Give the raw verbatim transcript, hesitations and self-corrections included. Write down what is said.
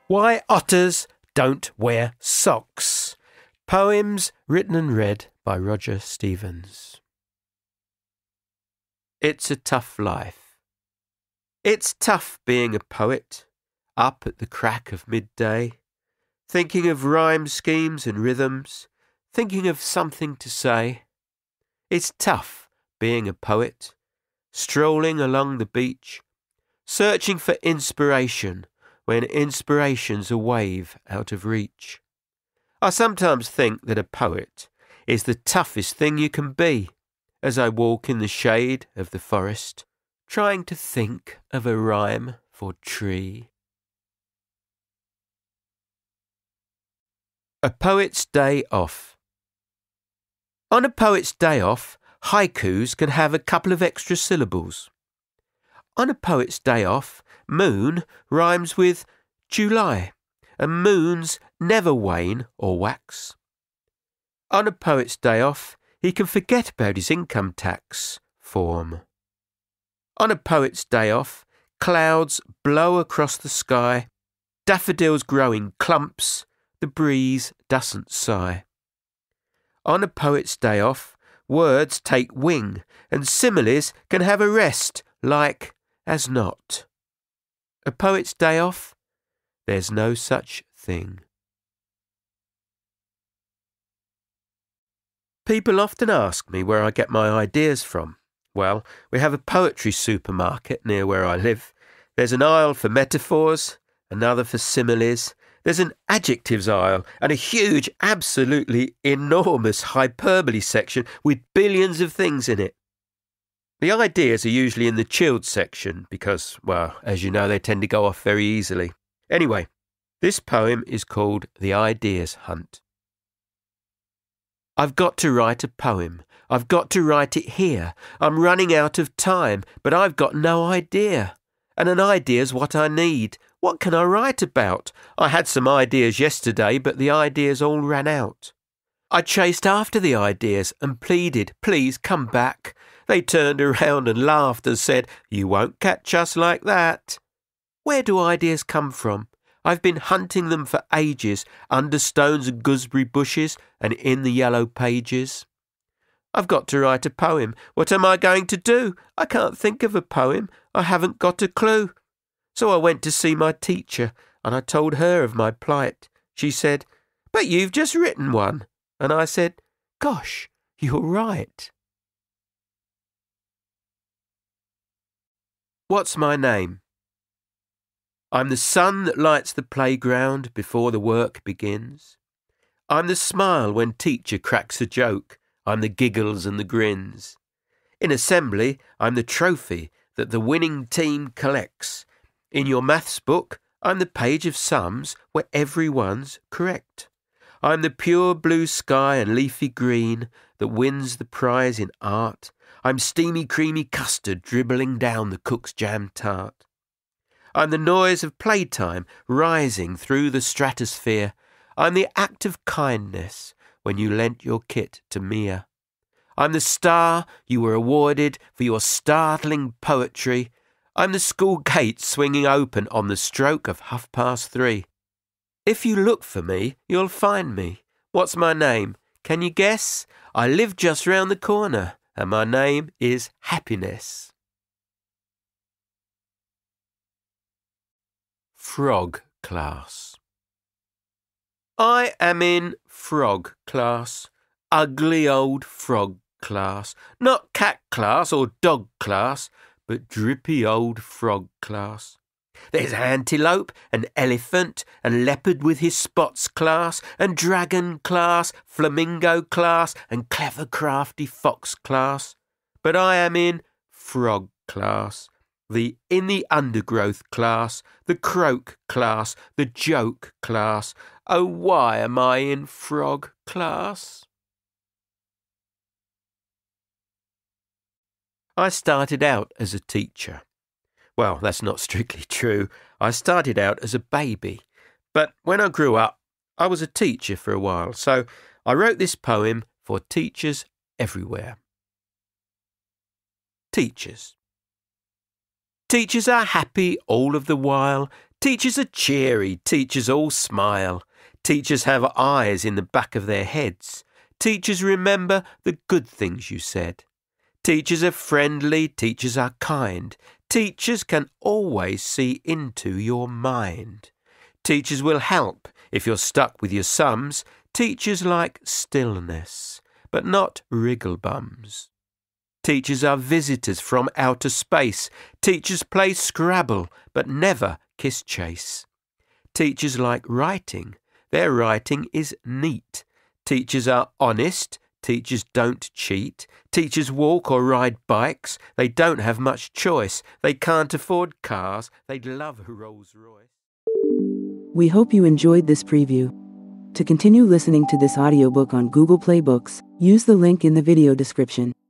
Why Otters Don't Wear Socks. Poems written and read by Roger Stevens. It's a tough life. It's tough being a poet, up at the crack of midday, thinking of rhyme schemes and rhythms, thinking of something to say. It's tough being a poet, strolling along the beach, searching for inspiration when inspiration's a wave out of reach. I sometimes think that a poet is the toughest thing you can be, as I walk in the shade of the forest, trying to think of a rhyme for tree. A Poet's Day Off. On a poet's day off, haikus can have a couple of extra syllables. On a poet's day off, moon rhymes with July, and moons never wane or wax. On a poet's day off, he can forget about his income tax form. On a poet's day off, clouds blow across the sky, daffodils grow in clumps, the breeze doesn't sigh. On a poet's day off, words take wing, and similes can have a rest, like as not. A poet's day off, there's no such thing. People often ask me where I get my ideas from. Well, we have a poetry supermarket near where I live. There's an aisle for metaphors, another for similes. There's an adjectives aisle and a huge, absolutely enormous hyperbole section with billions of things in it. The ideas are usually in the chilled section because, well, as you know, they tend to go off very easily. Anyway, this poem is called The Ideas Hunt. I've got to write a poem. I've got to write it here. I'm running out of time, but I've got no idea. And an idea's what I need. What can I write about? I had some ideas yesterday, but the ideas all ran out. I chased after the ideas and pleaded, please come back. They turned around and laughed and said, you won't catch us like that. Where do ideas come from? I've been hunting them for ages, under stones and gooseberry bushes and in the yellow pages. I've got to write a poem. What am I going to do? I can't think of a poem. I haven't got a clue. So I went to see my teacher and I told her of my plight. She said, but you've just written one. And I said, gosh, you're right. What's my name? I'm the sun that lights the playground before the work begins. I'm the smile when teacher cracks a joke. I'm the giggles and the grins. In assembly, I'm the trophy that the winning team collects. In your maths book, I'm the page of sums where everyone's correct. I'm the pure blue sky and leafy green that wins the prize in art. I'm steamy creamy custard dribbling down the cook's jam tart. I'm the noise of playtime rising through the stratosphere. I'm the act of kindness when you lent your kit to Mia. I'm the star you were awarded for your startling poetry. I'm the school gate swinging open on the stroke of half past three. If you look for me, you'll find me. What's my name? Can you guess? I live just round the corner, and my name is Happiness. Frog class. I am in frog class, ugly old frog class, not cat class or dog class, but drippy old frog class. There's antelope and elephant and leopard with his spots class and dragon class, flamingo class and clever crafty fox class. But I am in frog class. The in the undergrowth class, the croak class, the joke class. Oh, why am I in frog class? I started out as a teacher. Well, that's not strictly true. I started out as a baby. But when I grew up, I was a teacher for a while, so I wrote this poem for teachers everywhere. Teachers. Teachers are happy all of the while. Teachers are cheery, teachers all smile. Teachers have eyes in the back of their heads. Teachers remember the good things you said. Teachers are friendly, teachers are kind. Teachers can always see into your mind. Teachers will help if you're stuck with your sums. Teachers like stillness, but not wrigglebums. Teachers are visitors from outer space. Teachers play Scrabble, but never kiss chase. Teachers like writing. Their writing is neat. Teachers are honest. Teachers don't cheat. Teachers walk or ride bikes. They don't have much choice. They can't afford cars. They'd love a Rolls Royce. We hope you enjoyed this preview. To continue listening to this audiobook on Google Play Books, use the link in the video description.